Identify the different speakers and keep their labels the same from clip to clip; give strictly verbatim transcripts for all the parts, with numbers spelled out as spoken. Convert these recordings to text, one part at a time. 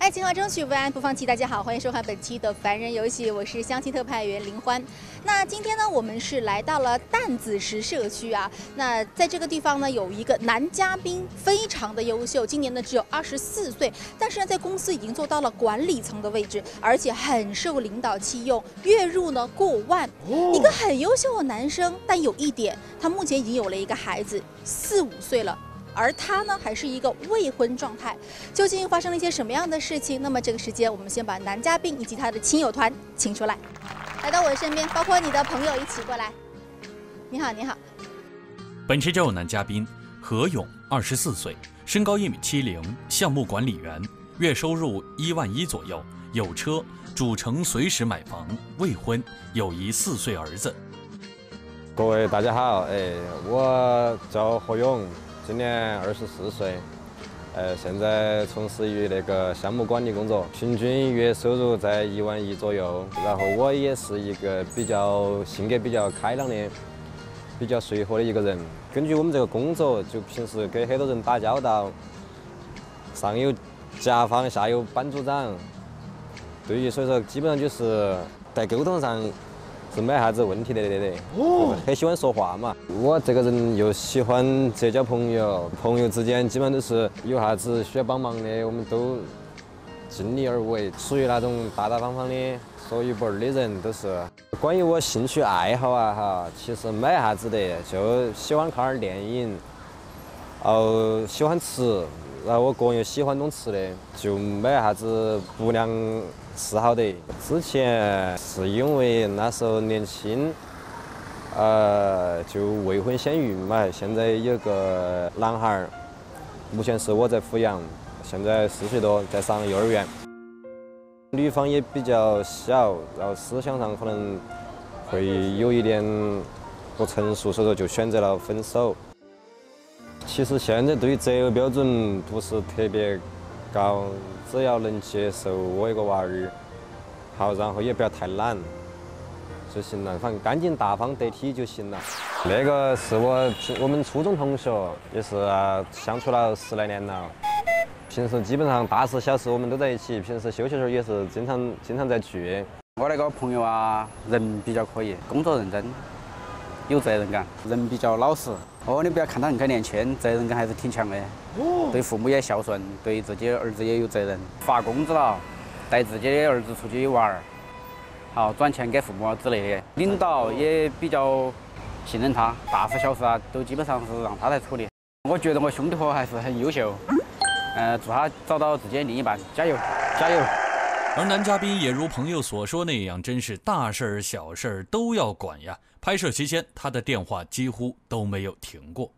Speaker 1: 爱情和争取为爱不放弃。大家好，欢迎收看本期的凡人游戏，我是相亲特派员林欢。那今天呢，我们是来到了担子石社区啊。那在这个地方呢，有一个男嘉宾，非常的优秀，今年呢只有二十四岁，但是呢在公司已经做到了管理层的位置，而且很受领导器用，月入呢过万。一个很优秀的男生，但有一点，他目前已经有了一个孩子，四五岁了。 而他呢，还是一个未婚状态，究竟发生了一些什么样的事情？那么这个时间，我们先把男嘉宾以及他的亲友团请出来，来到我的身边，包括你的朋友一起过来。你好，你好。
Speaker 2: 本期招有男嘉宾何勇，二十四岁，身高一米七零，项目管理员，月收入一万一左右，有车，主城随时买房，未婚，有一四岁儿子。
Speaker 3: 各位大家好，哎，我叫何勇。 今年二十四岁，呃，现在从事于那个项目管理工作，平均月收入在一万一左右。然后我也是一个比较性格比较开朗的、比较随和的一个人。根据我们这个工作，就平时跟很多人打交道，上有甲方，下有班组长，对于所以说基本上就是在沟通上。 是没啥子问题的的的，哦、很喜欢说话嘛。我这个人又喜欢结交朋友，朋友之间基本上都是有啥子需要帮忙的，我们都尽力而为，属于那种大大方方的，说一不二的人都是。关于我兴趣爱好啊哈，其实没啥子的，就喜欢看点电影，然后喜欢吃，然后我个人又喜欢弄吃的，就没啥子不良。 嗜好的，之前是因为那时候年轻，呃，就未婚先孕嘛。现在有个男孩儿，目前是我在抚养，现在四岁多，在上幼儿园。女方也比较小，然后思想上可能会有一点不成熟，所以说就选择了分手。其实现在对于择偶标准不是特别高。 只要能接受我一个娃儿，好，然后也不要太懒就行了，反正干净大方得体就行了。那个是我我们初中同学，也是相处了十来年了。平时基本上大事小事我们都在一起，平时休息时候也是经常经常在聚。
Speaker 4: 我那个朋友啊，人比较可以，工作认真，有责任感，人比较老实。哦，你不要看他硬开年轻，责任感还是挺强的。 对父母也孝顺，对自己的儿子也有责任。发工资了，带自己的儿子出去玩儿，好赚钱给父母之类的。领导也比较信任他，大事小事啊都基本上是让他来处理。我觉得我兄弟伙还是很优秀，呃，祝他找到自己的另一半，加油，加油！
Speaker 2: 而男嘉宾也如朋友所说那样，真是大事儿小事儿都要管呀。拍摄期间，他的电话几乎都没有停过。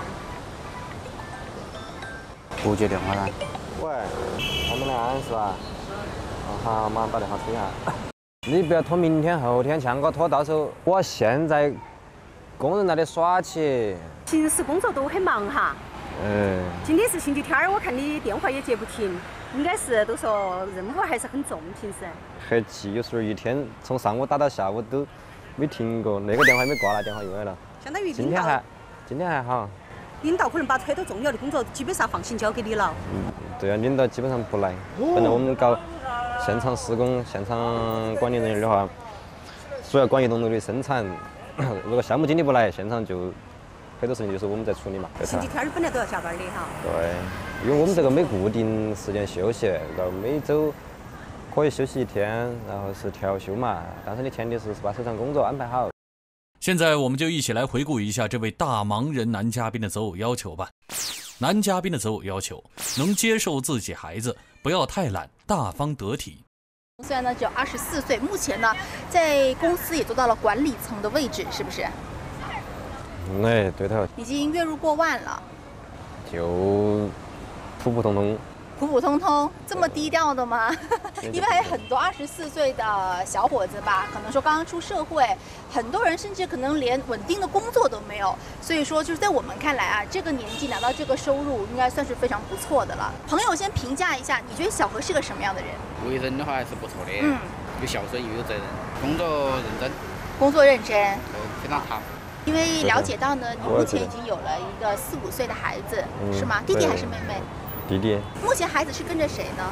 Speaker 4: 不接电话了。
Speaker 3: 喂，我们来安是吧？哦，好，马上打电话催一下。你不要拖明天后天，像我拖到时候，我现在工人那里耍去。
Speaker 5: 平时工作都很忙哈。
Speaker 3: 嗯。
Speaker 5: 今天是星期天儿，我看你电话也接不停，应该是都说任务还是很重，平时。
Speaker 3: 很急，有时候一天从上午打到下午都没停过，那个电话也没挂了，电话又来了。
Speaker 5: 相当于
Speaker 3: 今天还，今天还好。
Speaker 5: 领导可能把很多重要的工作基本上放心交给你了。
Speaker 3: 嗯，对啊，领导基本上不来。本来我们搞现场施工、现场管理人员的话，主要管移动楼的生产。如果项目经理不来，现场就很多事情就是我们在处理嘛。
Speaker 5: 星期天本来都要加班的哈。
Speaker 3: 对，因为我们这个没固定时间休息，然后每周可以休息一天，然后是调休嘛。但是你前提是是把手上工作安排好。
Speaker 2: 现在我们就一起来回顾一下这位大忙人男嘉宾的择偶要求吧。男嘉宾的择偶要求：能接受自己孩子，不要太懒，大方得体。
Speaker 1: 虽然呢只有二十四岁，目前呢在公司也做到了管理层的位置，是不是？
Speaker 3: 哎，对头。
Speaker 1: 已经月入过万了。
Speaker 3: 就普普通通。
Speaker 1: 普普通通，这么低调的吗？因为还有很多二十四岁的小伙子吧，可能说刚刚出社会，很多人甚至可能连稳定的工作都没有。所以说，就是在我们看来啊，这个年纪拿到这个收入，应该算是非常不错的了。朋友先评价一下，你觉得小何是个什么样的人？
Speaker 4: 为人的话还是不错的，
Speaker 1: 嗯，
Speaker 4: 又孝顺又有责任，工作认真，
Speaker 1: 工作认真，
Speaker 4: 非常踏实。
Speaker 1: 因为了解到呢，你目前已经有了一个四五岁的孩子，是吗？弟弟还是妹妹？
Speaker 3: 弟弟，
Speaker 1: 目前孩子是跟着谁呢？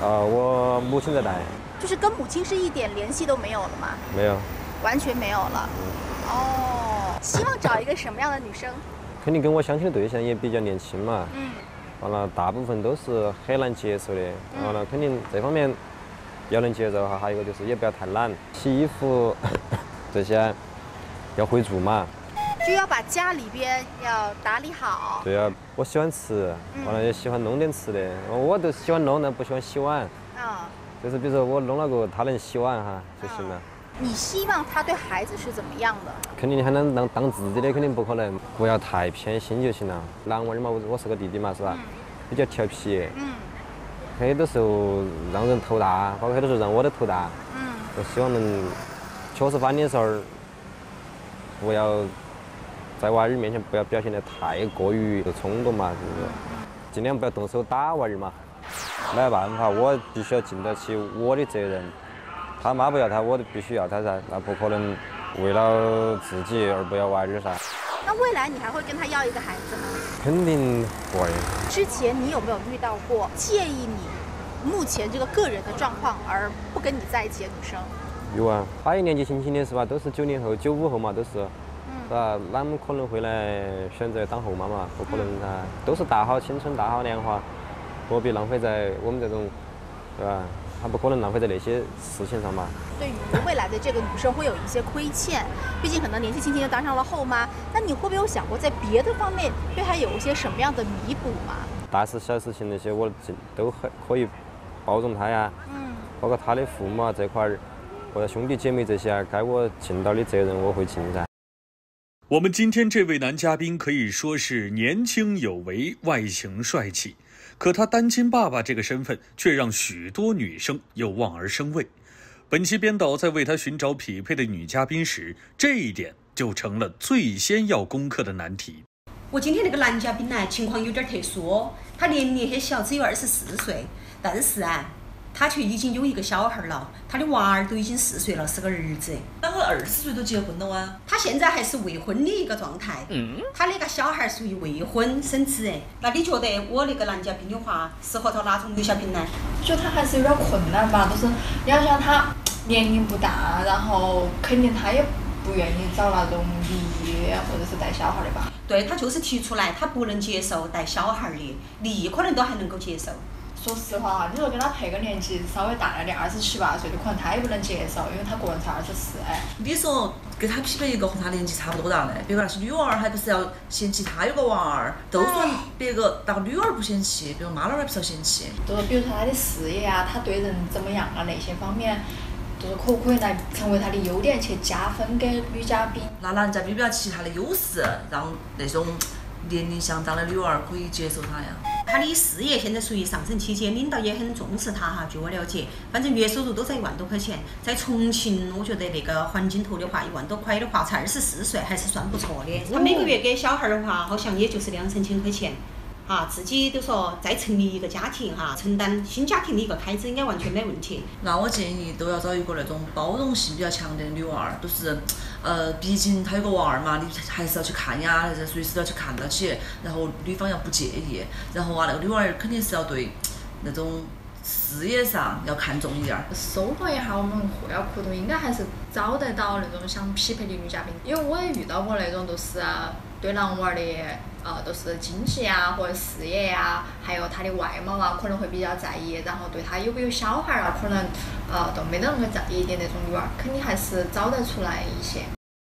Speaker 3: 啊，我母亲在带。
Speaker 1: 就是跟母亲是一点联系都没有了吗？
Speaker 3: 没有，
Speaker 1: 完全没有了。嗯、哦，希望找一个什么样的女生？
Speaker 3: 肯定跟我相亲的对象也比较年轻嘛。
Speaker 1: 嗯。
Speaker 3: 完了，大部分都是很难接受的。完了，肯定这方面要能接受哈。还有一个就是也不要太懒，洗衣服这些要会做嘛。
Speaker 1: 就要把家里边要打理好。
Speaker 3: 对啊，我喜欢吃，完了也喜欢弄点吃的。我都喜欢弄，但不喜欢洗碗。
Speaker 1: 啊、嗯。
Speaker 3: 就是比如说我弄了个他能洗碗哈就行了。
Speaker 1: 嗯、你希望他对孩子是怎么样的？肯
Speaker 3: 定还能当当自己的，肯定不可能，不要太偏心就行了。男娃儿嘛，我我是个弟弟嘛，是吧？嗯、比较调皮。嗯。很多时候让人头大，包括很多时候让我的头大。嗯。我希望能确实把脸色儿不要在娃儿面前不要表现得太过于冲动嘛，是不是？尽量不要动手打娃儿嘛。没办法，我必须要尽得起我的责任。他妈不要他，我都必须要他噻，那不可能为了自己而不要娃儿噻。
Speaker 1: 那未来你还会跟他要一个孩子吗？
Speaker 3: 肯定会。
Speaker 1: 之前你有没有遇到过介意你目前这个个人的状况而不跟你在一起的女生？
Speaker 3: 有啊，他也年纪轻轻的是吧？都是九零后、九五后嘛，都是，嗯、是吧？哪么可能会来选择当后妈嘛？不可能噻，嗯、都是大好青春、大好年华，何必浪费在我们这种，对吧？他不可能浪费在那些事情上嘛。
Speaker 1: 对于未来的这个女生会有一些亏欠，毕竟可能年纪轻轻就当上了后妈。那你会不会有想过在别的方面对她有一些什么样的弥补嘛？
Speaker 3: 大事小事情那些我都很可以包容她呀。嗯。包括她的父母啊这块儿，或者兄弟姐妹这些啊，该我尽到的责任我会尽噻。
Speaker 2: 我们今天这位男嘉宾可以说是年轻有为，外形帅气。可他单亲爸爸这个身份却让许多女生又望而生畏。本期编导在为他寻找匹配的女嘉宾时，这一点就成了最先要攻克的难题。
Speaker 6: 我今天那个男嘉宾呢，情况有点特殊，他年龄很小，只有二十四岁，但是啊，他却已经有一个小孩了，他的娃儿都已经四岁了，是个儿子。
Speaker 7: 啷个二十岁都结婚了啊？
Speaker 6: 他现在还是未婚的一个状态。嗯。他那个小孩属于未婚生子。那你觉得我那个男嘉宾的话，适合找哪种女嘉宾呢？
Speaker 8: 我觉得他还是有点困难吧，就是你要想他年龄不大，然后肯定他也不愿意找那种离异或者是带小孩的吧。
Speaker 6: 对，他就是提出来，他不能接受带小孩的，离异可能都还能够接受。
Speaker 8: 说实话哈，你说跟他配个年纪稍微大了点，二十七八岁的，可能他也不能接受，因为他个人才二十四。哎，
Speaker 7: 你说给他匹配一个和他年纪差不多大的，别个那些女娃儿还不是要嫌弃他有个娃儿，都说别个那个女儿不嫌弃，比如妈老汉儿不是要嫌弃。
Speaker 8: 就是比如说他的事业啊，他对人怎么样啊，那些方面，就是可不可以来成为他的优点去加分给女嘉宾？
Speaker 7: 那男嘉宾比较其他的优势，让那种年龄相当的女娃儿可以接受他呀。
Speaker 6: 他的事业现在属于上升期间，领导也很重视他哈。据我了解，反正月收入都在一万多块钱。在重庆，我觉得那个环境头的话，一万多块的话，才二十四岁，还是算不错的。他每个月给小孩的话，好像也就是两三千块钱。哈，自己都说再成立一个家庭哈，承担新家庭的一个开支，应该完全没问题。
Speaker 7: 那我建议都要找一个那种包容性比较强的女娃儿，都是，呃，毕竟她有个娃儿嘛，你还是要去看呀，随时都要去看到起，然后女方要不介意，然后啊，那个女娃儿肯定是要对那种事业上要看重一点儿。
Speaker 8: 搜索一下我们货要库头，应该还是找得到那种相匹配的女嘉宾，因为我也遇到过那种都是对男娃儿的。呃，都是经济啊，或者事业啊，还有他的外貌啊，可能会比较在意。然后对他有没有小孩啊，可能呃都没得那么在意的那种女娃儿，肯定还是找得出来一些。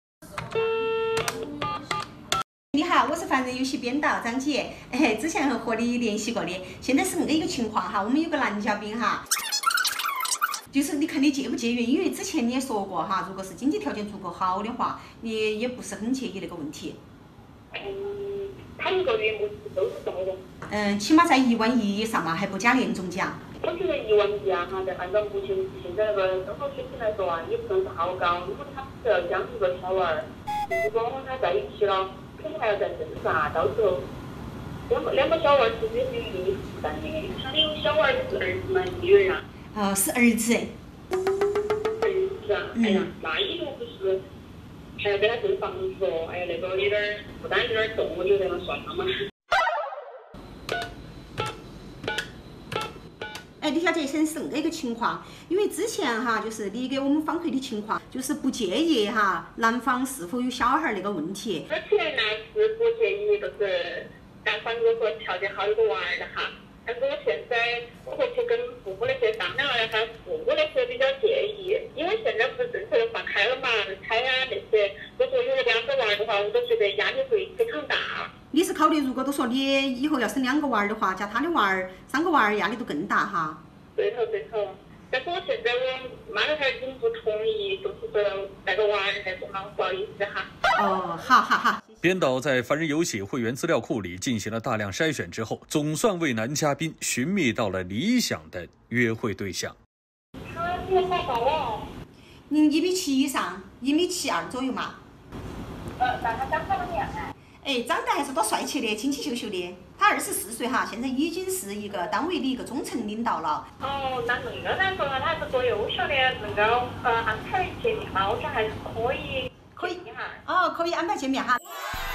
Speaker 6: 你好，我是凡人游戏编导张姐，哎，之前和你联系过的，现在是那个一个情况哈，我们有个男嘉宾哈。就是你看你介不介意？因为之前你也说过哈，如果是经济条件足够好的话，你也不是很介意那个问题。
Speaker 9: 嗯。他一个月目前收入多少？
Speaker 6: 嗯，起码在一万一以上嘛，还不加年终奖。
Speaker 9: 我觉得一万一啊，哈，按照目前现在那个生活水平来说啊，也不算是好高。如果他是要养一个小娃儿，如果他在一起了，肯定还要再挣扎，到时候两个两个小娃儿其实也是有一定负担的。他的小娃儿是儿子吗？女儿啊？
Speaker 6: 呃，是儿子。
Speaker 9: 儿子啊，哎呀，那以后不是。还要给他挣房子哦，哎呀，那个有点负担有点重，我觉得那算了嘛。
Speaker 6: 哎，你晓
Speaker 5: 解一下是恁个一个情况，因为之前哈，就是你给我们反馈的情况，就是不介意哈男方是否有小孩那个问题。
Speaker 9: 之前呢是不介意，就是男方如果说条件好有个娃儿的哈，但是我现在我回去跟父母那些商量了，他父母那些比较介意，因为现在不是政策放开了嘛，开啊那些，如果有两个娃儿的话，我都觉得压力会非常大。
Speaker 5: 你是考虑，如果都说你以后要生两个娃儿的话，加他的娃儿，三个娃儿压力都更大哈。
Speaker 9: 对头对头，但是我现在我妈那边已经不同意，就是说带个娃儿那种嘛，不好意思哈。
Speaker 5: 哦，好好好。
Speaker 2: 编导在凡人游戏会员资料库里进行了大量筛选之后，总算为男嘉宾寻觅到了理想的约会对象。
Speaker 9: 他多高哦？
Speaker 5: 您一米七以上，一米七二左右嘛。
Speaker 9: 呃，那他长得怎么样啊？
Speaker 5: 哎，长得还是多帅气的，清清秀秀的。他二十四岁哈，现在已经是一个单位的一个中层领导了。
Speaker 9: 哦，那那个来说呢，他还是多优秀的，那个呃安排见面嘛，我觉得还是可以。
Speaker 5: 可以哦，可以安排见面哈。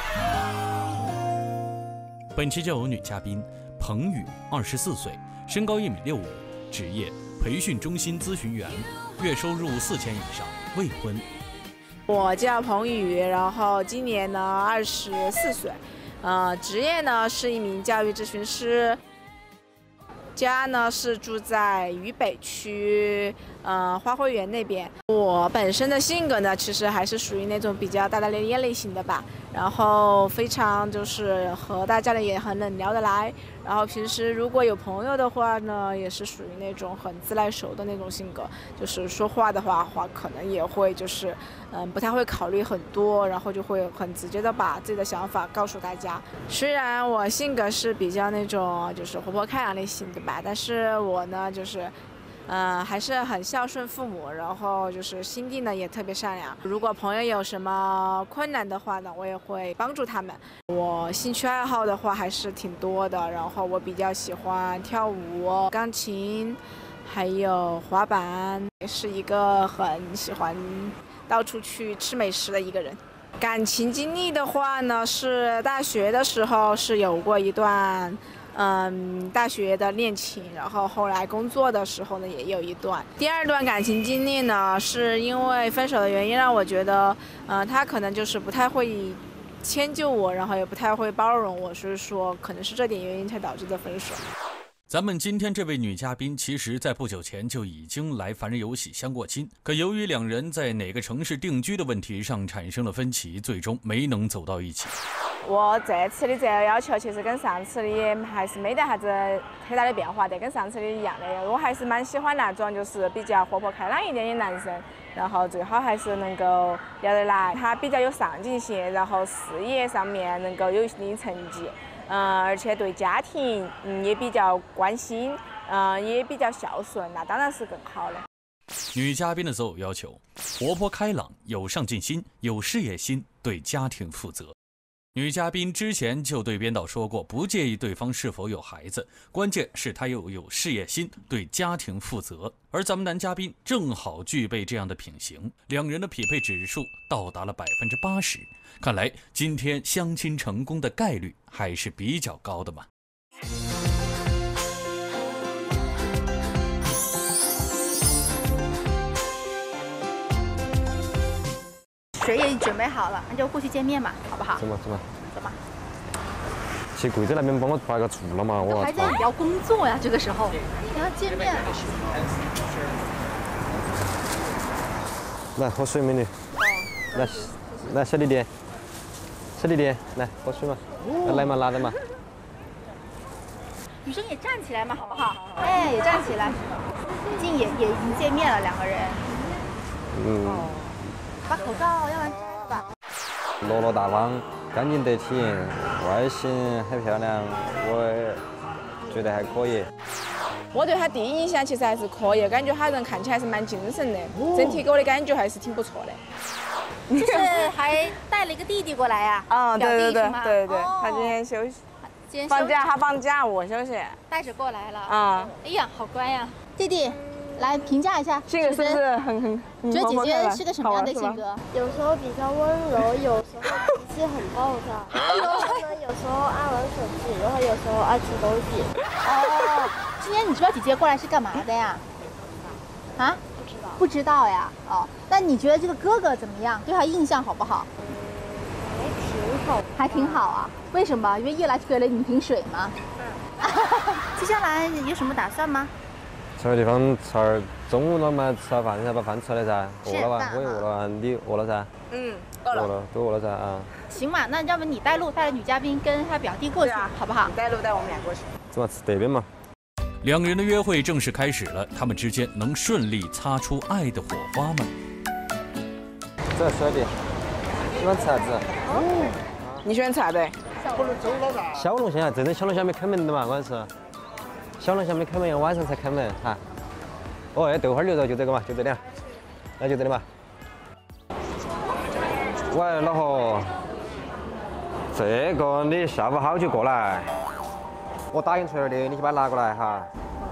Speaker 2: 本期就有女嘉宾彭宇，二十四岁，身高一米六五，职业培训中心咨询员，月收入四千以上，未婚。
Speaker 10: 我叫彭宇，然后今年呢二十四岁，呃，职业呢是一名教育咨询师，家呢是住在渝北区，呃，花卉园那边。我本身的性格呢，其实还是属于那种比较大大咧咧类型的吧，然后非常就是和大家呢也很能聊得来，然后平时如果有朋友的话呢，也是属于那种很自来熟的那种性格，就是说话的话话可能也会就是嗯不太会考虑很多，然后就会很直接的把自己的想法告诉大家。虽然我性格是比较那种就是活泼开朗类型的吧，但是我呢就是。嗯，还是很孝顺父母，然后就是心地呢也特别善良。如果朋友有什么困难的话呢，我也会帮助他们。我兴趣爱好的话还是挺多的，然后我比较喜欢跳舞、钢琴，还有滑板，也是一个很喜欢到处去吃美食的一个人。感情经历的话呢，是大学的时候是有过一段。嗯，大学的恋情，然后后来工作的时候呢，也有一段。第二段感情经历呢，是因为分手的原因让我觉得，嗯、呃，他可能就是不太会迁就我，然后也不太会包容我，所以说可能是这点原因才导致的分手。
Speaker 2: 咱们今天这位女嘉宾，其实在不久前就已经来凡人游戏相过亲，可由于两人在哪个城市定居的问题上产生了分歧，最终没能走到一起。
Speaker 10: 我这次的这个要求其实跟上次的还是没得啥子太大的变化的，跟上次的一样的。我还是蛮喜欢那种就是比较活泼开朗一点的男生，然后最好还是能够聊得来，他比较有上进心，然后事业上面能够有一定成绩，嗯，而且对家庭嗯也比较关心，嗯，也比较孝顺，那当然是更好的。
Speaker 2: 女嘉宾的择偶要求：活泼开朗，有上进心，有事业心，对家庭负责。女嘉宾之前就对编导说过，不介意对方是否有孩子，关键是她又有事业心，对家庭负责。而咱们男嘉宾正好具备这样的品行，两人的匹配指数到达了百分之八十，看来今天相亲成功的概率还是比较高的嘛。
Speaker 1: 水也准备好了，那就过去见面嘛，好不好？
Speaker 3: 走嘛走嘛
Speaker 1: 走吧。
Speaker 3: 去柜子那边帮我把个住了嘛，我
Speaker 1: 还在聊工作呀，这个时候你要见面。
Speaker 3: 来喝水，美女。来，来小弟弟，小弟弟，来喝水嘛。来嘛，拿着嘛。
Speaker 1: 女生也站起来嘛，好不好？哎，也站起来。毕竟也也已经见面了，两个人。
Speaker 3: 嗯。
Speaker 1: 把口罩要完摘吧。
Speaker 3: 落落大方，干净得体，外形很漂亮，我觉得还可以。
Speaker 10: 我对他第一印象其实还是可以，感觉他人看起来还是蛮精神的，整体给我的感觉还是挺不错的。
Speaker 1: 就是还带了一个弟弟过来呀？
Speaker 10: 啊，对对对对对，他今天休息，放假他放假，我休息，
Speaker 1: 带着过来了。
Speaker 10: 啊，
Speaker 1: 哎呀，好乖呀，弟弟。来评价一下，
Speaker 10: 性格是不是很很？
Speaker 1: 觉得姐姐是个什么样的性格？
Speaker 11: 有时候比较温柔，有时候脾气很暴躁。然后呢，有时候爱玩手机，然后有时候爱吃东西。
Speaker 1: 哦， 今年你知道姐姐过来是干嘛的呀？啊？不知道。不知道呀。哦，那你觉得这个哥哥怎么样？对他印象好不好？
Speaker 11: 还挺好。
Speaker 1: 还挺好啊。为什么？因为夜来给了你瓶水吗？嗯。接下来有什么打算吗？
Speaker 3: 找个地方吃点中午了嘛，吃下饭噻，把饭吃了噻。饿了吧？我也饿了，你饿了噻？
Speaker 10: 嗯，饿了。
Speaker 3: 饿了，都饿了噻啊。
Speaker 1: 行嘛，那要不你带路，带着女嘉宾跟她表弟过去，啊、好不好？
Speaker 10: 你带路带我们俩过去。
Speaker 3: 怎么吃这边嘛？
Speaker 2: 两人的约会正式开始了，他们之间能顺利擦出爱的火花吗？
Speaker 3: 这小弟喜欢吃啥子？
Speaker 10: 哦，你喜欢吃啥子？
Speaker 3: 小龙虾，这种小龙虾没开门的嘛，关键是小龙虾没开门，晚上才开门哈。哦，哎，豆花牛肉就这个嘛，就这点，那就这里嘛。喂，老何，这个你下午好就过来，我打印出来的，你去把它拿过来哈。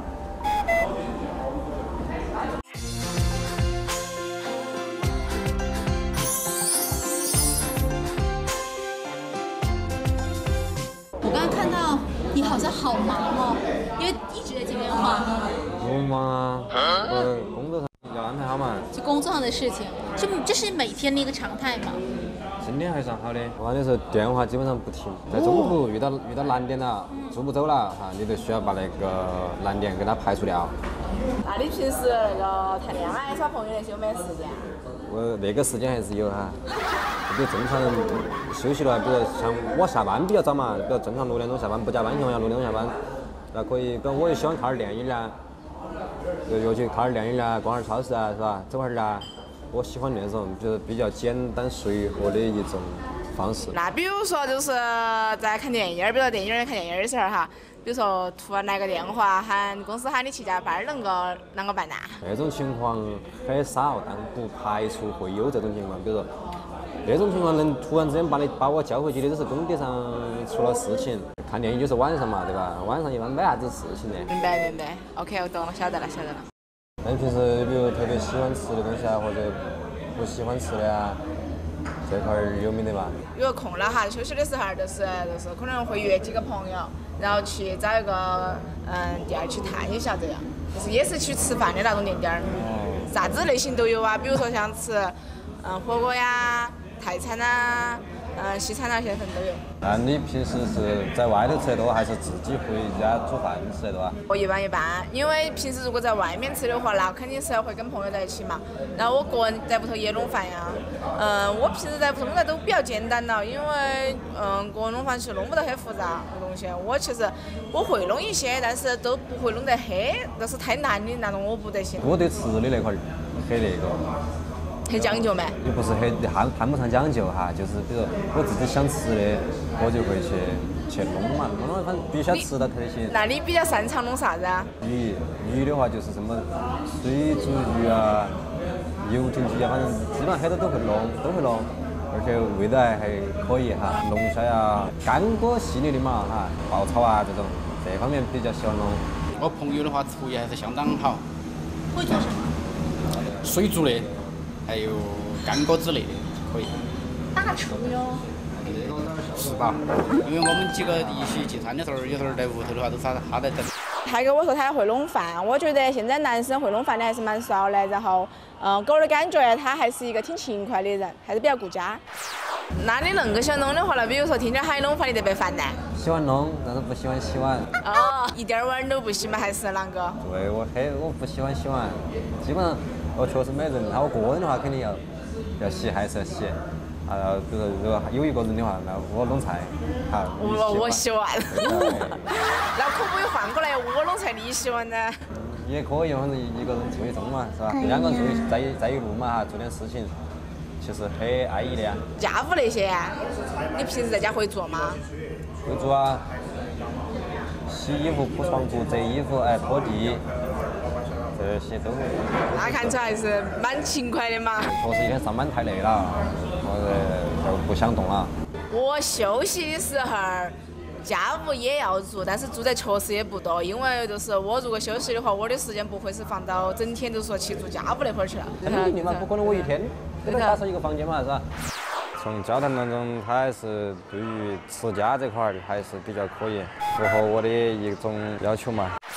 Speaker 1: 我刚刚看到你好像好忙哦，因为一直在接电话。
Speaker 3: 不忙啊，我工作上要安排好嘛。
Speaker 1: 就工作上的事情，这这是每天的一个常态嘛。
Speaker 3: 今天还算好的，完的时候电话基本上不停，在中途遇到遇到难点了，做不走了哈，你就需要把那个难点给它排除掉。
Speaker 10: 那你平时那个谈恋爱、耍朋友那些有没有时间？
Speaker 3: 我那个时间还是有哈，比如正常人休息了，比如像我下班比较早嘛，比如正常六点钟下班，不加班情况下六点钟下班，那可以，比如我也喜欢看点电影啦，就约去看点电影啦，逛下超市啊，是吧？走下啦。我喜欢那种就是比较简单随和的一种方式。
Speaker 10: 那比如说就是在看电影，比如说电影院看电影的时候哈，比如说突然来个电话喊公司喊你去加班，能够啷个办呐？
Speaker 3: 那种情况很少，但不排除会有这种情况。比如说那种情况能突然之间把你把我叫回去的，都是工地上出了事情。看电影就是晚上嘛，对吧？晚上一般没啥子事情的。
Speaker 10: 明白明白 ，OK， 我懂了，晓得了晓得了。
Speaker 3: 那你平时比如特别喜欢吃的东西啊，或者不喜欢吃的啊，这块儿有没得嘛？
Speaker 10: 有空了哈，休息的时候就是就是可能会约几个朋友，然后去找一个嗯店儿去探一下这样，就是也是去吃饭的那种店店儿，啥子类型都有啊，比如说像吃嗯火锅呀、泰餐呐、嗯西餐那些可能都有。
Speaker 3: 那你平时是在外头吃得多，还是自己回家煮饭吃得多啊？
Speaker 10: 我一般一般，因为平时如果在外面吃的话，那肯定是要会跟朋友在一起嘛。然后我个人在屋头也弄饭呀，嗯，我平时在屋头弄的都比较简单了，因为嗯个人弄饭其实弄不得很复杂的东西。我其实我会弄一些，但是都不会弄得很，那是太难的那种我不得行。
Speaker 3: 我对吃的那块儿很那个。
Speaker 10: 很讲究嘛？
Speaker 3: 也不是很谈谈不上讲究哈，就是比如我自己想吃的，我就会去去弄嘛，弄了反正必须要吃到特些。
Speaker 10: 那你比较擅长弄啥子啊？
Speaker 3: 鱼鱼的话就是什么水煮鱼啊、油酒鱼啊，反正基本上很多都会弄，都会弄，而且味道还还可以哈。龙虾呀、干锅系列的嘛哈，爆炒啊这种，这方面比较喜欢弄。
Speaker 4: 我朋友的话厨艺还是相当好。
Speaker 1: 会做什么？
Speaker 4: 水煮的。还有干锅之类的，可以。
Speaker 1: 大厨哟。
Speaker 4: 是吧？因为我们几个一起聚餐的时候，有时候在屋头的话都是他在整。
Speaker 10: 他跟我说他会弄饭，我觉得现在男生会弄饭的还是蛮少的。然后，嗯，给我的感觉他还是一个挺勤快的人，还是比较顾家。那你恁个想弄的话呢？比如说听见喊你弄饭，你特别烦呢？
Speaker 3: 喜欢弄，但是不喜欢洗碗。
Speaker 10: 哦，一点碗都不洗吗？还是啷个？
Speaker 3: 对，我很我不喜欢洗碗，基本上。我确实没人，那我个人的话肯定要要洗，还是要洗。啊，比如说如果有一个人的话，那我弄菜，好。
Speaker 10: 我我洗碗。那可不可以换过来我弄菜你洗碗呢？
Speaker 3: 也可以，反正一个人做一盅嘛，是吧？两个人做一在一在一路嘛哈，做点事情，其实很安逸的呀。
Speaker 10: 家务那些，你平时在家会做吗？
Speaker 3: 会做啊，洗衣服、铺床铺、折衣服，哎，拖地。这些都。
Speaker 10: 那看出来还是蛮勤快的嘛。
Speaker 3: 确实一天上班太累了，我就不想动了。
Speaker 10: 我休息的时候，家务也要做，但是做的确实也不多，因为就是我如果休息的话，我的时间不会是放到整天都说去做家务那块儿去了。
Speaker 3: 那肯定嘛，不可能我一天给他打扫一个房间嘛，是吧？从交谈当中，他还是对于持家这块儿还是比较可以，符合我的一种要求嘛。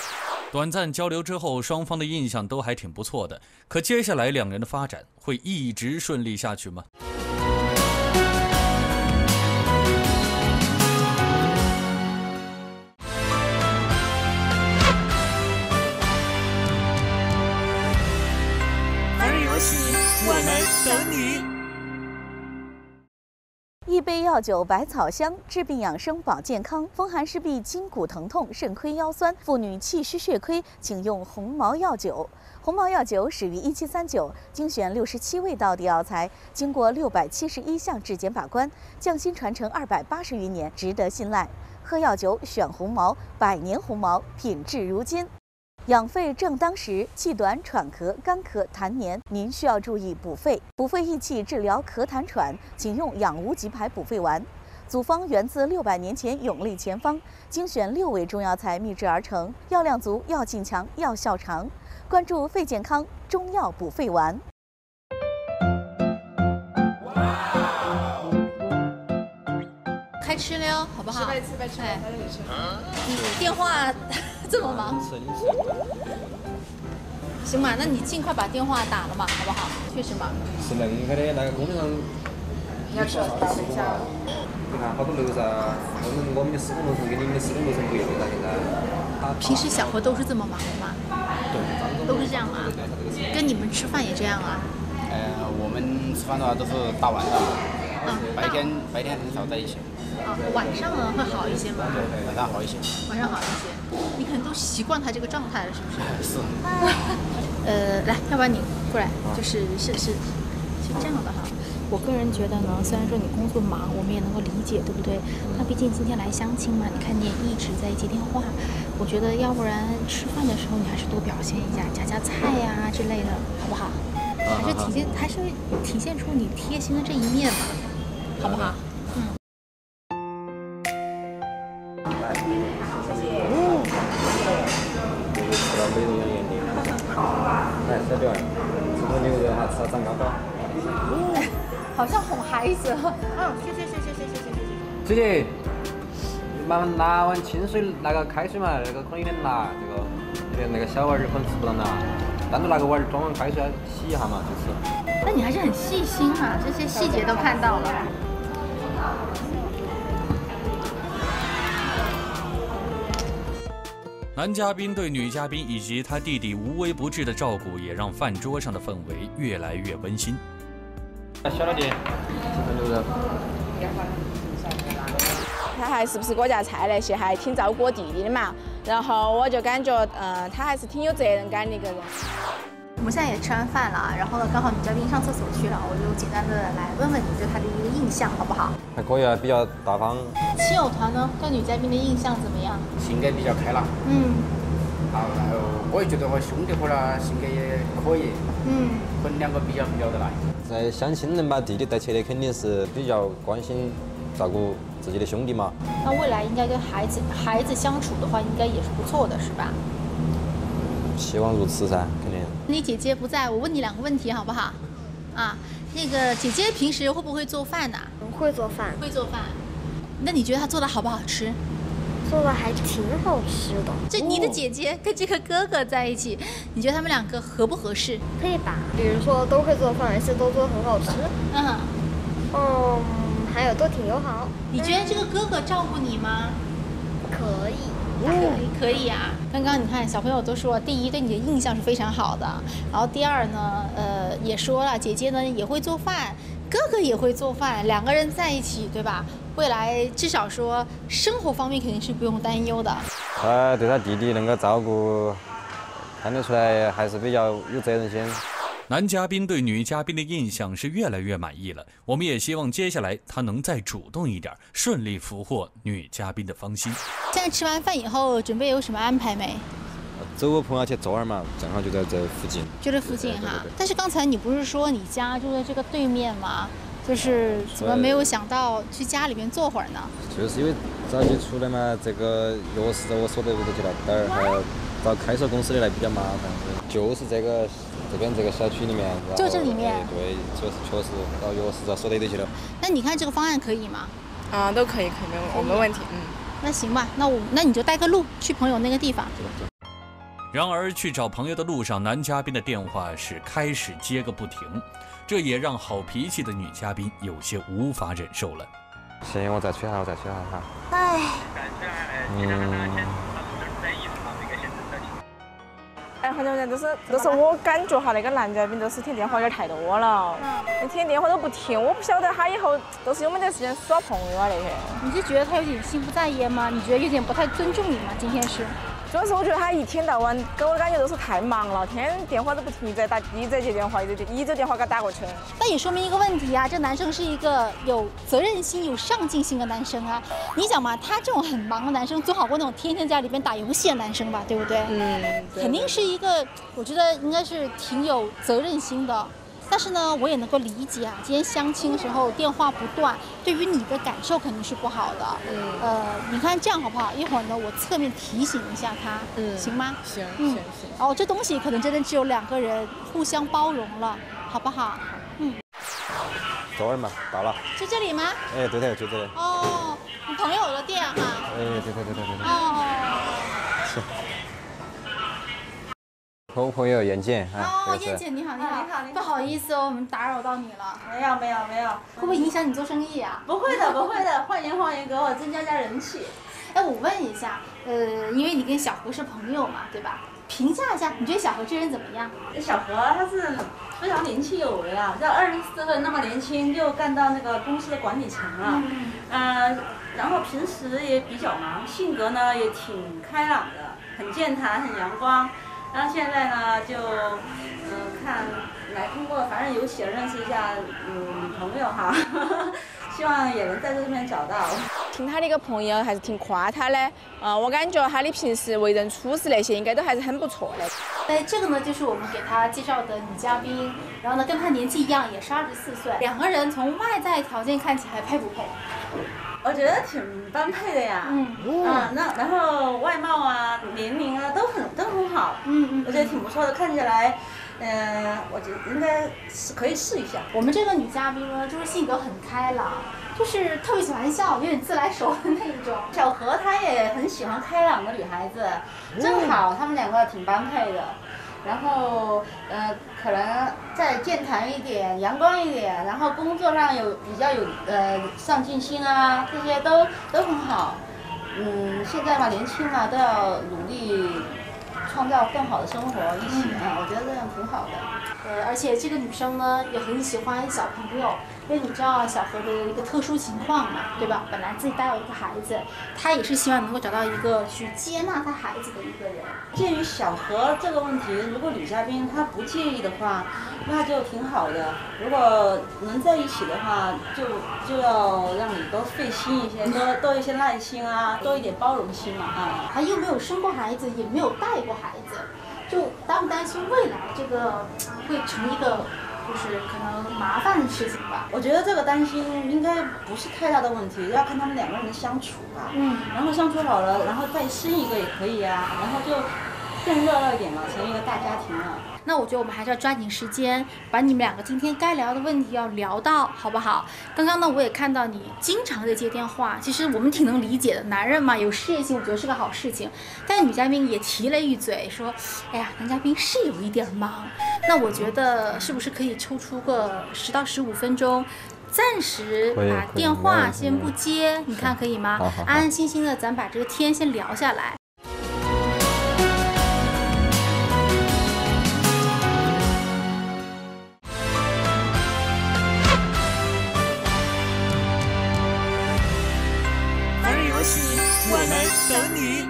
Speaker 2: 短暂交流之后，双方的印象都还挺不错的。可接下来两人的发展会一直顺利下去吗？
Speaker 12: 凡人游戏，我们等你。
Speaker 13: 一杯药酒百草香，治病养生保健康。风寒湿痹、筋骨疼痛、肾亏腰酸，妇女气虚血亏，请用红毛药酒。红毛药酒始于一七三九，精选六十七味道的药材，经过六百七十一项质检把关，匠心传承二百八十余年，值得信赖。喝药酒选红毛，百年红毛，品质如金。养肺正当时，气短、喘咳、干咳、痰黏，您需要注意补肺。补肺益气，治疗咳痰喘，请用养无极牌补肺丸。组方源自六百年前永历前方，精选六味中药材秘制而成，药量足、药劲强、药效长。关注肺健康，中药补肺丸。
Speaker 1: 开吃了哟，好不好？
Speaker 10: 吃呗吃呗吃呗，快点吃。
Speaker 1: 你电话这么忙？行吧，那你尽快把电话打了嘛，好不好？确实忙。
Speaker 3: 是恁个的，那个工地上。
Speaker 10: 你要说打一下。
Speaker 3: 你看好多楼噻，我们我们的施工流程跟你们的施工流程不一样噻，现在。
Speaker 1: 平时小何都是这么忙的吗？
Speaker 3: 对，
Speaker 1: 都是这样啊。跟你们吃饭也这样啊？
Speaker 4: 呃，我们吃饭的话都是大晚上，
Speaker 1: 啊，
Speaker 4: 白天白天很少在一起。
Speaker 1: 啊，晚上呢会好一些吗？
Speaker 4: 对，晚上好一些。
Speaker 1: 晚上好一些，你可能都习惯他这个状态了，是不是？
Speaker 4: 是。
Speaker 1: 呃，来，要不然你过来，就是是是是这样的哈。我个人觉得呢，虽然说你工作忙，我们也能够理解，对不对？那毕竟今天来相亲嘛，你看你也一直在接电话，我觉得要不然吃饭的时候你还是多表现一下，夹夹菜呀、之类的，好不好？还是体现还是体现出你贴心的这一面嘛，好不好？嗯。
Speaker 3: 来，小表，这个牛肉哈吃了长高高。
Speaker 1: 好像哄孩子。嗯，谢谢谢谢谢谢谢谢。
Speaker 3: 姐姐，麻烦拿碗清水，那个开水嘛，那个可能有点辣，这个有点那个小碗儿可能吃不到拿，单独拿个碗儿装完开水洗一下嘛，就吃。
Speaker 1: 那你还是很细心啊，这些细节都看到了。
Speaker 2: 男嘉宾对女嘉宾以及他弟弟无微不至的照顾，也让饭桌上的氛围越来越温馨。
Speaker 3: 小老弟，这份牛肉。
Speaker 10: 他还是不是给我夹菜那些，还挺照顾我弟弟的嘛。然后我就感觉，嗯、呃，他还是挺有责任感的一个人。
Speaker 1: 我们现在也吃完饭了，然后呢，刚好女嘉宾上厕所去了，我就简单的来问问你对她的一个印象，好不好？
Speaker 3: 还可以啊，比较大方。
Speaker 1: 亲友团呢，对女嘉宾的印象怎么样？
Speaker 4: 性格比较开朗。
Speaker 1: 嗯。
Speaker 4: 好，然后我也觉得我兄弟伙呢，性格也可以。
Speaker 1: 嗯。
Speaker 4: 我们两个比较聊得来。
Speaker 3: 在相亲能把弟弟带起的，肯定是比较关心、照顾自己的兄弟嘛。
Speaker 1: 那未来应该跟孩子孩子相处的话，应该也是不错的，是吧？
Speaker 3: 希望如此噻，肯定。
Speaker 1: 你姐姐不在，我问你两个问题好不好？啊，那个姐姐平时会不会做饭呢？
Speaker 11: 会做饭。
Speaker 1: 会做饭。那你觉得她做的好不好吃？
Speaker 11: 做的还挺好吃的。
Speaker 1: 这你的姐姐跟这个哥哥在一起，你觉得他们两个合不合适？
Speaker 11: 可以吧？比如说都会做饭，而且都做得很好吃。
Speaker 1: 嗯。
Speaker 11: 嗯，还有都挺友好。
Speaker 1: 你觉得这个哥哥照顾你吗？
Speaker 11: 可以。
Speaker 1: 可以可以啊！刚刚你看小朋友都说，第一对你的印象是非常好的，然后第二呢，呃，也说了姐姐呢也会做饭，哥哥也会做饭，两个人在一起，对吧？未来至少说生活方面肯定是不用担忧的。
Speaker 3: 他对他弟弟能够照顾，看得出来还是比较有责任心。
Speaker 2: 男嘉宾对女嘉宾的印象是越来越满意了，我们也希望接下来他能再主动一点，顺利俘获女嘉宾的芳心。
Speaker 1: 现在吃完饭以后，准备有什么安排没？
Speaker 3: 走我朋友去做儿嘛，正好就在这附近。
Speaker 1: 就这附近哈。但是刚才你不是说你家就在这个对面吗？就是怎么没有想到去家里面坐会儿呢？
Speaker 3: 就是因为早起出来嘛，这个钥匙在我所在屋头去了，待会儿还要找开锁公司的来比较麻烦。就是这个。这边这个小区里面，
Speaker 1: 就这里面，
Speaker 3: 对，确实确实，然后钥匙在锁在里头去了。
Speaker 1: 那你看这个方案可以吗？
Speaker 10: 啊，都可以，可以，没有，没问题。嗯，
Speaker 1: 那行吧，那我那你就带个路去朋友那个地方。
Speaker 2: 然而去找朋友的路上，男嘉宾的电话是开始接个不停，这也让好脾气的女嘉宾有些无法忍受了。
Speaker 3: 行，我再吹下，我再吹下哈。
Speaker 11: 哎。
Speaker 3: 嗯。
Speaker 10: 哎，好像都是都是我感觉哈，那个男嘉宾都是听电话有点太多了，一天电话都不停，我不晓得他以后都是有没得时间耍朋友啊那些。
Speaker 1: 你是觉得他有点心不在焉吗？你觉得有点不太尊重你吗？今天是？
Speaker 10: 主要是我觉得他一天到晚给我的感觉都是太忙了，天天电话都不停，一直在打，一直在接电话，一直接一直电话给他打过去。
Speaker 1: 那也说明一个问题啊，这男生是一个有责任心、有上进心的男生啊。你想嘛，他这种很忙的男生，总好过那种天天在里边打游戏的男生吧，对不对？嗯，肯定是一个，我觉得应该是挺有责任心的。但是呢，我也能够理解啊，今天相亲的时候电话不断，对于你的感受肯定是不好的。嗯，呃，你看这样好不好？一会儿呢，我侧面提醒一下他，嗯，行吗？
Speaker 10: 行，嗯，行行。
Speaker 1: 哦，这东西可能真的只有两个人互相包容了，好不好？嗯。
Speaker 3: 座儿嘛，到了。
Speaker 1: 就这里吗？
Speaker 3: 哎，对的，就这里。
Speaker 1: 哦，你朋友的店哈？
Speaker 3: 哎，对对对对对对。
Speaker 1: 哦。
Speaker 3: 是。和我朋友燕姐，
Speaker 1: 哦，燕姐你好，你好，你好，不好意思哦，我们打扰到你了。
Speaker 14: 没有，没有，没有，
Speaker 1: 会不会影响你做生意啊？
Speaker 14: 不会的，不会的，欢迎欢迎，给我增加加人气。
Speaker 1: 哎，我问一下，呃，因为你跟小何是朋友嘛，对吧？评价一下，你觉得小何这人怎么样？
Speaker 14: 小何他是非常年轻有为啊，在二十四岁那么年轻就干到那个公司的管理层了，嗯，呃，然后平时也比较忙，性格呢也挺开朗的，很健谈，很阳光。然后现在呢，就嗯、呃、看来通过凡人游戏认识一下嗯女朋友哈，希望也能在这边找到。
Speaker 10: 听他的一个朋友还是挺夸他的，呃，我感觉他的平时为人处事那些应该都还是很不错的。
Speaker 1: 哎，这个呢就是我们给他介绍的女嘉宾，然后呢跟他年纪一样，也是二十四岁，两个人从外在条件看起来配不配？
Speaker 14: 我觉得挺般配的呀，嗯，啊，那然后外貌啊、年龄啊都很都很好，嗯嗯，我觉得挺不错的，看起来，嗯、呃，我觉得应该是可以试一下。
Speaker 1: 我们这个女嘉宾呢，就是性格很开朗，就是特别喜欢笑，有点自来熟的那一种。
Speaker 14: 小何她也很喜欢开朗的女孩子，正好他们两个挺般配的。然后，呃，可能再健谈一点，阳光一点，然后工作上有比较有呃上进心啊，这些都都很好。嗯，现在嘛年轻嘛都要努力创造更好的生活一起啊，我觉得这样挺好的。
Speaker 1: 呃，而且这个女生呢也很喜欢小朋友，因为你知道小何的一个特殊情况嘛，对吧？本来自己带有一个孩子，她也是希望能够找到一个去接纳她孩子的一个人。
Speaker 14: 鉴于小何这个问题，如果女嘉宾她不介意的话，那就挺好的。如果能在一起的话，就就要让你多费心一些，多多一些耐心啊，多一点包容心嘛啊。
Speaker 1: 她又没有生过孩子，也没有带过孩子。就担不担心未来这个会成一个就是可能麻烦的事情吧？
Speaker 14: 我觉得这个担心应该不是太大的问题，要看他们两个人的相处吧。嗯，然后相处好了，然后再生一个也可以啊，然后就更热闹一点嘛，成一个大家庭了。
Speaker 1: 那我觉得我们还是要抓紧时间，把你们两个今天该聊的问题要聊到，好不好？刚刚呢，我也看到你经常在接电话，其实我们挺能理解的，男人嘛，有事业心，我觉得是个好事情。但是女嘉宾也提了一嘴，说，哎呀，男嘉宾是有一点忙，那我觉得是不是可以抽出个十到十五分钟？暂时把电话先不接，你看可以吗？安安心心的，咱把这个天先聊下来。
Speaker 12: 我们等你。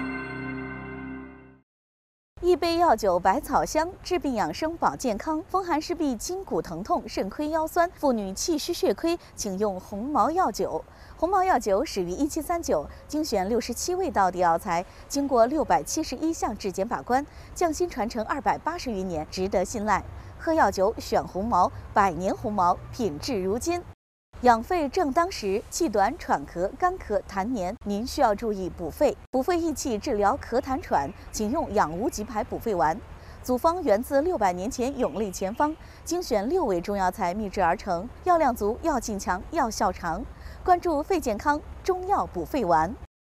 Speaker 13: 益贝药酒百草香，治病养生保健康，风寒湿痹筋骨疼痛肾亏腰酸，妇女气虚血亏请用红毛药酒。红毛药酒始于一七三九，精选六十七味道的药材，经过六百七十一项质检把关，匠心传承二百八十余年，值得信赖。喝药酒选红毛，百年红毛，品质如金。养肺正当时，气短、喘咳、干咳、痰黏，您需要注意补肺。补肺益气，治疗咳痰喘，请用养无极牌补肺丸。组方源自六百年前永历前方，精选六味中药材秘制而成，药量足、药劲强、药效长。关注肺健康中药补肺丸。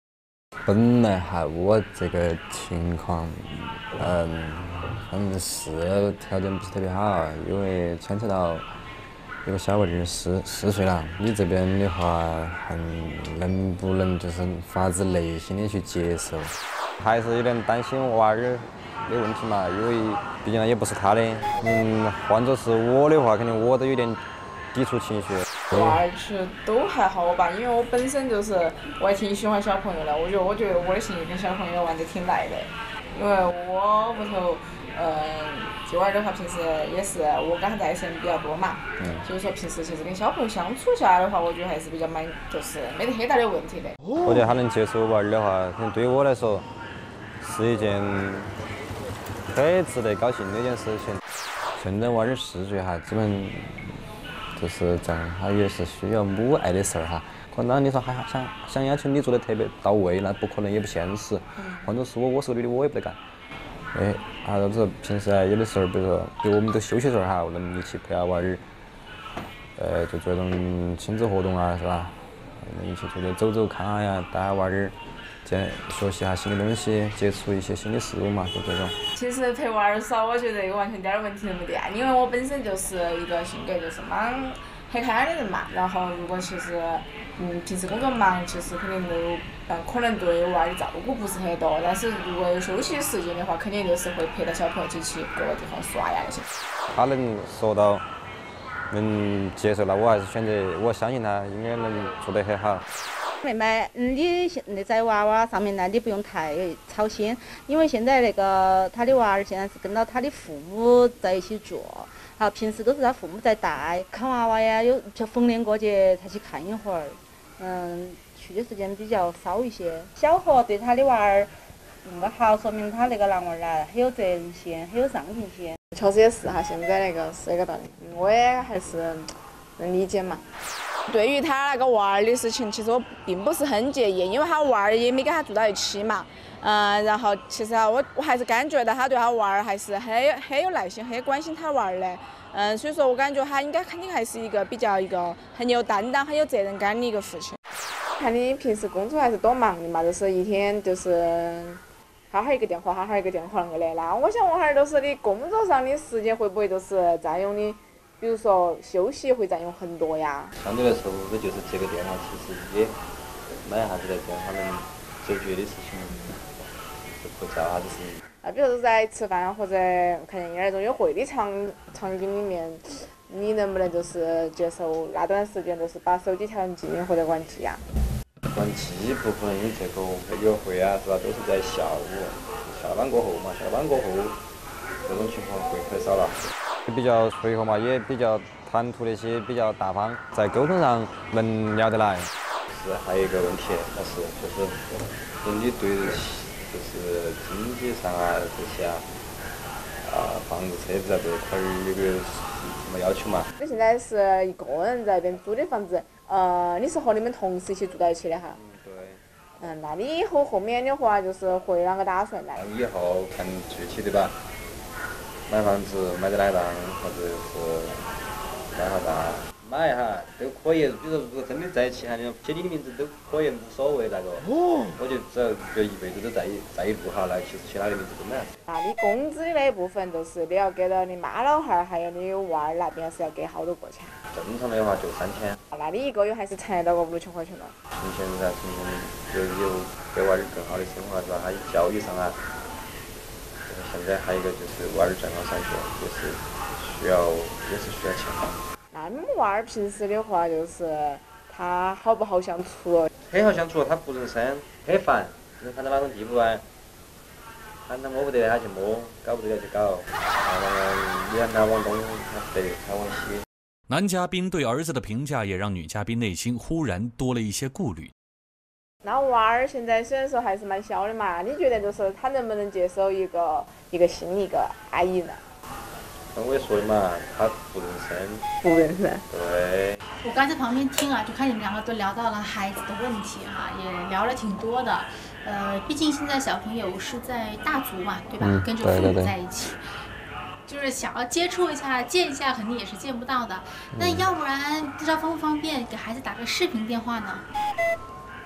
Speaker 3: 本来哈，我这个情况，嗯，反正是条件不是特别好，因为牵扯到有个小娃儿四四岁了。你这边的话，还能不能就是发自内心的去接受？还是有点担心娃儿的问题嘛，因为毕竟也不是他的。嗯，换作是我的话，肯定我都有点抵触情绪。
Speaker 10: 娃儿其实都还好吧，因为我本身就是我还挺喜欢小朋友的，我觉得我觉得我的性格跟小朋友玩得挺来的，因为我屋头，嗯，这娃儿的话平时也是我跟他在一起人比较多嘛，嗯，所以说平时其实跟小朋友相处下来的话，我觉得还是比较蛮就是没得很大的问题的。
Speaker 3: 我觉得他能接受娃儿的话，可能对于我来说是一件很值得高兴的一件事情。现在娃儿四岁哈，基本。就是这样，他也是需要母爱的事儿哈。可能你说还想想要求你做的特别到位，那不可能也不现实。换作是我，我是个女的，我也不得干。哎，啊，就是平时啊，有的时候，比如说，比如我们都休息时候哈，能一起陪下娃儿，呃，就做种亲子活动啊，是吧？能一起出去走走看下呀，带下娃儿，这学习下新的东西，接触一些新的事物嘛，就这种。
Speaker 10: 其实陪娃儿耍，我觉得完全一点问题都没得啊，因为我本身就是一个性格就是蛮很开的人嘛。然后如果其实嗯平时工作忙，其实肯定都嗯可能对娃儿的照顾不是很多，但是如果有休息时间的话，肯定就是会陪到小朋友一起各个地方耍呀那些。
Speaker 3: 他能说到能接受，那我还是选择，我相信他应该能做得很好。
Speaker 15: 妹妹，嗯，你现在娃娃上面呢，你不用太操心，因为现在那个他的娃儿现在是跟到他的父母在一起住，好，平时都是他父母在带，看娃娃呀，有就逢年过节才去看一会儿，嗯，去的时间比较少一些。小何对他的娃儿那么好，说明他那个男娃儿啊很有责任心，很有上进心。
Speaker 8: 确实也是哈，现在那个是一个道理，我也还是能理解嘛。
Speaker 10: 对于他那个娃儿的事情，其实我并不是很介意，因为他娃儿也没跟他住到一起嘛。嗯，然后其实啊，我我还是感觉到他对他娃儿还是很有很有耐心，很关心他娃儿的。嗯，所以说我感觉他应该肯定还是一个比较一个很有担当、很有责任感的一个父亲。看你平时工作还是多忙的嘛，就是一天就是哈哈一个电话，哈哈一个电话那个的。那我想问下，就是你工作上的时间会不会都是占用你？比如说休息会占用很多呀。
Speaker 3: 相对来说，无非就是接个电话，其实也没啥子在电话能解决的事情，就不叫啥子事情。
Speaker 10: 啊，比如说在吃饭或者看电影那种有会的场场景里面，你能不能就是接受那段时间就是把手机调成静音或者关机呀？
Speaker 3: 关机不可能，因为这个有会啊，是吧？都是在下午下班过后嘛，下班过后这种情况会很少了。比较随和嘛，也比较谈吐那些比较大方，在沟通上能聊得来。是还有一个问题，但是就是你对就是经济上啊这些啊，啊房子车子啊这一块有个什么要求嘛？
Speaker 10: 你现在是一个人在那边租的房子，呃，你是和你们同事一起住在一起的哈？
Speaker 3: 嗯，对。
Speaker 10: 嗯，那你以后后面的话就是会啷个打算呢？
Speaker 3: 以后看具体的吧。买房子买在哪档，或者是买好大，买哈都可以。比如说，如果真的在一起哈，你写你的名字都可以，无所谓那个。哦。我觉得只要就一辈子都在一在一路哈，那其实写哪个名字都没啥。
Speaker 10: 那你工资的那一部分，就是你要给到你妈老汉儿还有你娃儿那边是要给好多个钱？
Speaker 3: 正常的话就三千。
Speaker 10: 那你一个月还是存到个五六千块钱了？
Speaker 3: 存钱噻，存钱就有给娃儿更好的生活是吧？还有教育上啊。现在还有一个就是娃儿正好上学，也是需要也是需要钱嘛。
Speaker 10: 那你们娃儿平时的话，就是他好不好相处？
Speaker 3: 很好相处，他不认生，很烦，能烦到哪种地步啊？喊他摸不得他去摸，搞不得他去搞，你让他往东，他不得，他往西。
Speaker 2: 男嘉宾对儿子的评价也让女嘉宾内心忽然多了一些顾虑。
Speaker 10: 那娃儿现在虽然说还是蛮小的嘛，你觉得就是他能不能接受一个一个新一个阿姨呢？
Speaker 3: 那我也说的嘛，他不认生。
Speaker 10: 不认生。
Speaker 3: 对。
Speaker 1: 我刚才旁边听啊，就看你们两个都聊到了孩子的问题哈，也聊了挺多的。呃，毕竟现在小朋友是在大族嘛，对吧？
Speaker 3: 嗯、
Speaker 1: 跟着父母在一起。就是想要接触一下、见一下，肯定也是见不到的。那要不然不知道方不方便给孩子打个视频电话呢？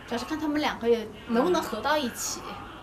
Speaker 1: 主要是看他们两个人能不能合到一起。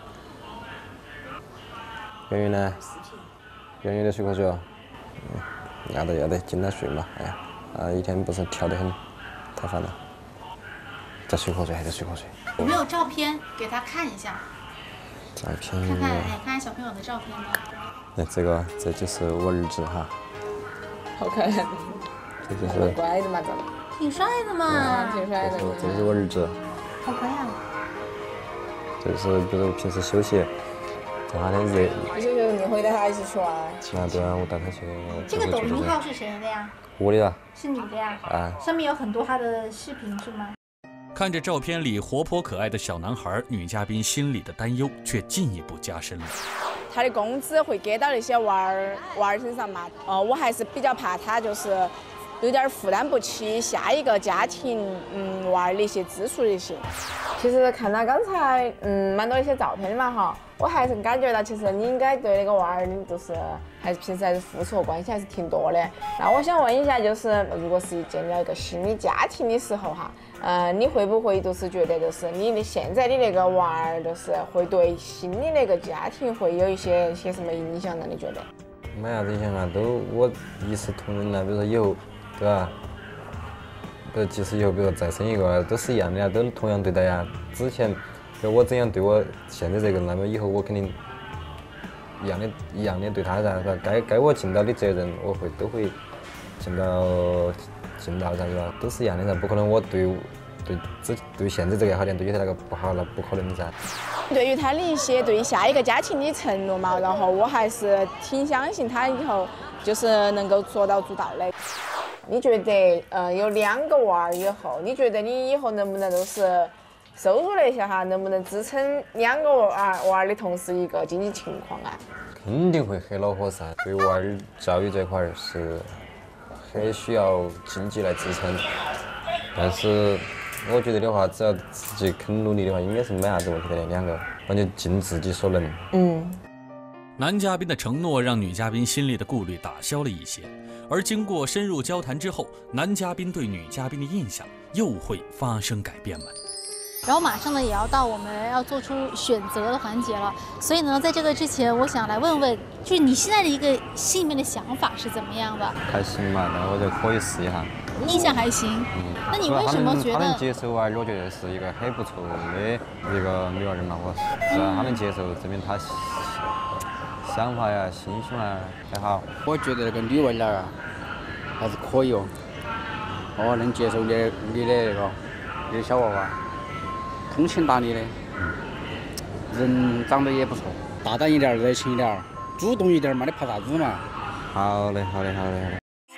Speaker 3: 圆圆呢？圆圆的睡瞌睡哦。嗯，要得要得，尽量睡嘛。哎呀，啊一天不是跳得很，太烦了。再睡瞌睡，还得睡瞌睡。
Speaker 1: 有没有照片给他看一下？
Speaker 3: 照片。
Speaker 1: 看看，哎，看看小朋友的照片呢。
Speaker 3: 哎，这个这就是我儿子哈。
Speaker 10: 好可爱。
Speaker 3: 这就是。
Speaker 10: 乖的嘛，长得。
Speaker 1: 挺帅的嘛。
Speaker 10: 挺帅的。
Speaker 3: 这是我儿子。
Speaker 1: 好乖啊。
Speaker 3: 这是比如平时休息，这两天热。
Speaker 10: 休息你会带他一起去玩？
Speaker 3: 啊，对啊，我带他去。
Speaker 1: 这个抖音号是谁的呀？
Speaker 3: 我的呀。
Speaker 1: 是你的呀？
Speaker 3: 啊。
Speaker 1: 上面有很多他的视频是吗？
Speaker 2: 看着照片里活泼可爱的小男孩，女嘉宾心里的担忧却进一步加深了。
Speaker 10: 他的工资会给到那些娃儿娃儿身上嘛？哦，我还是比较怕他就是有点负担不起下一个家庭嗯娃儿的一些支出的一些。其实看到刚才嗯蛮多一些照片嘛哈，我还是感觉到其实你应该对那个娃儿就是还是平时还是付出和关心还是挺多的。那我想问一下，就是如果是建立一个新的家庭的时候哈。呃，你会不会就是觉得就是你的现在的那个娃儿，就是会对新的那个家庭会有一些些什么影响呢？你觉得？
Speaker 3: 没啥子影响啊，都我一视同仁了。比如说以后，对吧？比如即使以后，比如说再生一个，都是一样的呀，都同样对待呀。之前，比如我怎样对我现在这个，那么以后我肯定一样的，一样的对他噻，是吧？该该我尽到的责任，我会都会尽到。尽到噻，是吧？都是一样的噻，不可能我对对之对现在这个好点，对于他那个不好，那不可能噻。
Speaker 10: 对于他的一些对下一个家庭的承诺嘛，然后我还是挺相信他以后就是能够做到做到的。你觉得呃有两个娃儿以后，你觉得你以后能不能都是收入那些哈，能不能支撑两个娃儿娃儿的同时一个经济情况啊？
Speaker 3: 肯定会很恼火噻，对娃儿教育这块儿是。很需要经济来支撑，但是我觉得的话，只要自己肯努力的话，应该是没啥子问题的。两个，那就尽自己所能。
Speaker 10: 嗯。
Speaker 2: 男嘉宾的承诺让女嘉宾心里的顾虑打消了一些，而经过深入交谈之后，男嘉宾对女嘉宾的印象又会发生改变吗？
Speaker 1: 然后马上呢也要到我们要做出选择的环节了，所以呢，在这个之前，我想来问问，就是你现在的一个心里面的想法是怎么样的？
Speaker 3: 还行吧，那我就可以试一下。
Speaker 1: 印象还行。嗯。那你为什么觉得？
Speaker 3: 他能接受啊，我觉得是一个很不错的一个女儿嘛，我是啊，他能接受，证明他想法呀、心胸啊很好。
Speaker 4: 我觉得那个女娃儿啊，还是可以哦，哦，能接受你你的那个你的小娃娃。通情达理的，人长得也不错，大胆一点，热情一点，主动一点嘛，你怕啥子嘛？
Speaker 3: 好的，好的，好的，好的。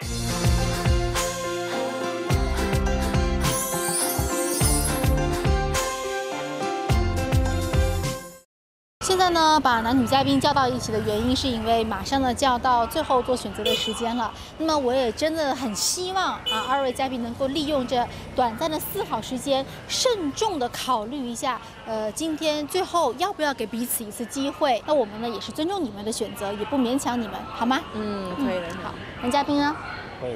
Speaker 1: 现在呢，把男女嘉宾叫到一起的原因，是因为马上呢就要到最后做选择的时间了。那么我也真的很希望啊，二位嘉宾能够利用这短暂的思考时间，慎重的考虑一下，呃，今天最后要不要给彼此一次机会？那我们呢也是尊重你们的选择，也不勉强你们，好吗？
Speaker 10: 嗯，可以的。
Speaker 1: 嗯、好，男嘉宾呢？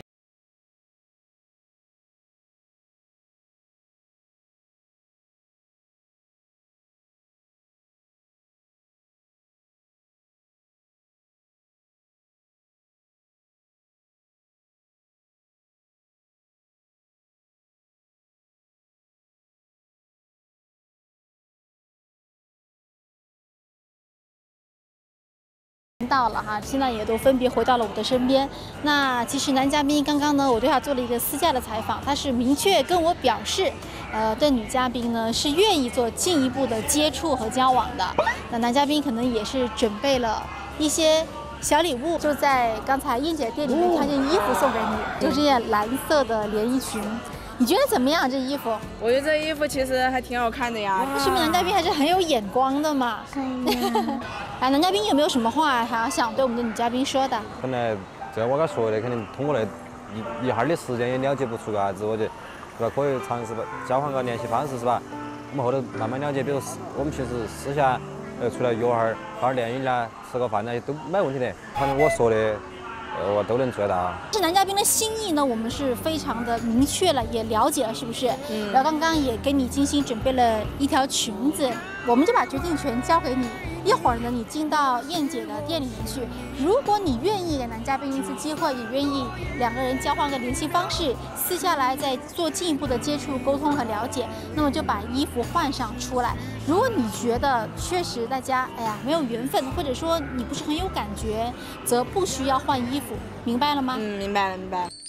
Speaker 1: 到了哈，现在也都分别回到了我的身边。那其实男嘉宾刚刚呢，我对他做了一个私下的采访，他是明确跟我表示，呃，对女嘉宾呢是愿意做进一步的接触和交往的。那男嘉宾可能也是准备了一些小礼物，就在刚才燕姐店里面看见衣服送给你，就这件蓝色的连衣裙。你觉得怎么样？这衣服？
Speaker 10: 我觉得这衣服其实还挺好看的呀。
Speaker 1: 说明男嘉宾还是很有眼光的嘛。
Speaker 11: 可以呀。
Speaker 1: 啊，男嘉宾有没有什么话还想对我们的女嘉宾说的？
Speaker 3: 本来这我刚说的，肯定通过那一一哈儿的时间也了解不出个啥子，我觉得是吧？可以尝试交换个联系方式是吧？我们后头慢慢了解，比如我们平时私下呃出来约哈儿、发点练影啦、吃个饭啦，都没问题的。反正我说的。 我都能做到。
Speaker 1: 是男嘉宾的心意呢，我们是非常的明确了，也了解了，是不是？嗯。然后刚刚也给你精心准备了一条裙子，我们就把决定权交给你。一会儿呢，你进到燕姐的店里面去。如果你愿意给男嘉宾一次机会，也愿意两个人交换个联系方式，私下来再做进一步的接触、沟通和了解，那么就把衣服换上出来。如果你觉得确实大家哎呀没有缘分，或者说你不是很有感觉，则不需要换衣服，明白了吗？
Speaker 10: 嗯，明白了，明白了。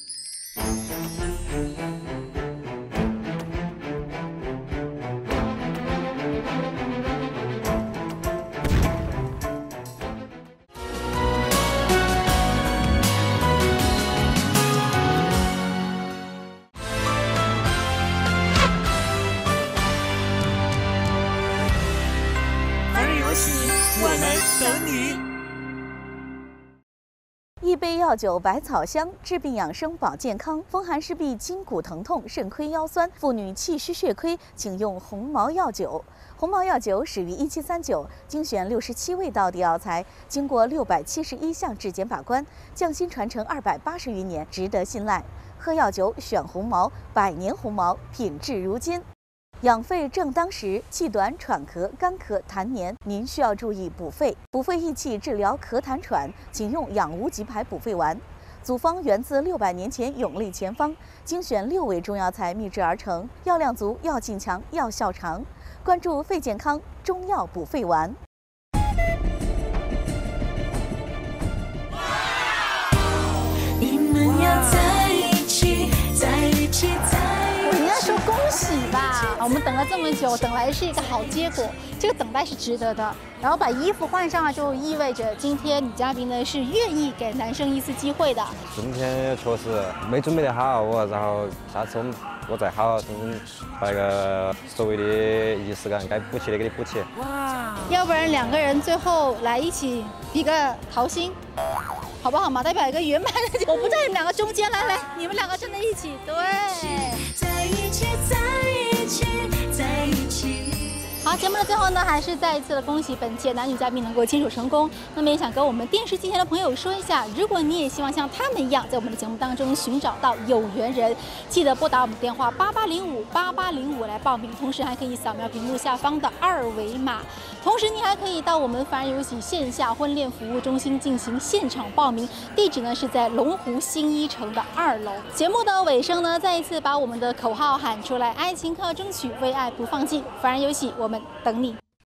Speaker 12: 我们等你。
Speaker 13: 益杯药酒百草香，治病养生保健康。风寒湿痹、筋骨疼痛、肾亏腰酸，妇女气虚血亏，请用红毛药酒。红毛药酒始于一七三九，精选六十七味道地药材，经过六百七十一项质检把关，匠心传承二百八十余年，值得信赖。喝药酒选红毛，百年红毛，品质如金。养肺正当时，气短、喘咳、干咳、痰黏，您需要注意补肺。补肺益气，治疗咳痰喘，请用养无极牌补肺丸。组方源自六百年前永历前方，精选六味中药材秘制而成，药量足、药劲强、药效长。关注肺健康中药补肺丸。
Speaker 12: 你们要在一起，在一起，在。
Speaker 1: 我应该说恭喜吧，我们等了这么久，等来是一个好结果，这个等待是值得的。然后把衣服换上了，就意味着今天女嘉宾呢是愿意给男生一次机会的。
Speaker 3: 今天确实没准备得好，我然后下次我们我再好好把那个所谓的仪式感该补齐的给你补齐。
Speaker 1: 哇！要不然两个人最后来一起比个桃心。好不好嘛？代表一个圆满的，我不在你们两个中间，来来，你们两个站在一起，对。
Speaker 12: 在一起，在一起，在一起。
Speaker 1: 好，节目的最后呢，还是再一次的恭喜本期的男女嘉宾能够牵手成功。那么也想跟我们电视机前的朋友说一下，如果你也希望像他们一样，在我们的节目当中寻找到有缘人，记得拨打我们电话八八零五八八零五来报名，同时还可以扫描屏幕下方的二维码。同时，你还可以到我们凡人有喜线下婚恋服务中心进行现场报名，地址呢是在龙湖新一城的二楼。节目的尾声呢，再一次把我们的口号喊出来：爱情靠争取，为爱不放弃。凡人有喜，我们等你。